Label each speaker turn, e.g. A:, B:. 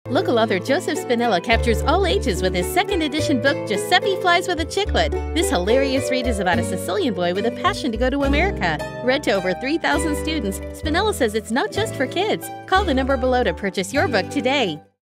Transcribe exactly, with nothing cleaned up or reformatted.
A: Local author Joseph Spinella captures all ages with his second edition book, Giuseppe Flies with a Chicklet. This hilarious read is about a Sicilian boy with a passion to go to America. Read to over three thousand students, Spinella says it's not just for kids. Call the number below to purchase your book today.